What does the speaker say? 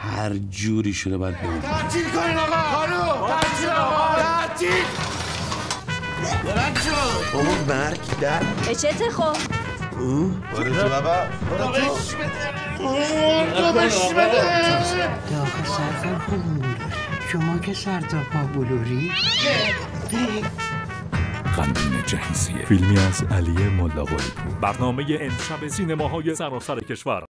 هر جوری شده باید بریم. تعطیل کنین آقا خانوم، تعطیل آقا، تعطیل. درد شد بابا مرگ در اچته خب برو تو بابا برو بش بده بش بده. آخه سرکار خوب بلوری شما که سر تا پا بلوری. قندون جهیزیه، فیلمی از علی ملاقلی. برنامه امشب سینماهای سراسر کشور.